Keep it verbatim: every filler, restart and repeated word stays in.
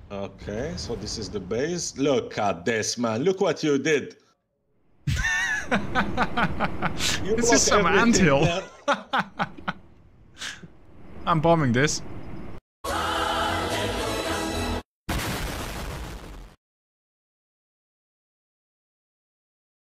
Okay, so this is the base. Look at this, man. Look what you did. You this is some anthill. I'm bombing this.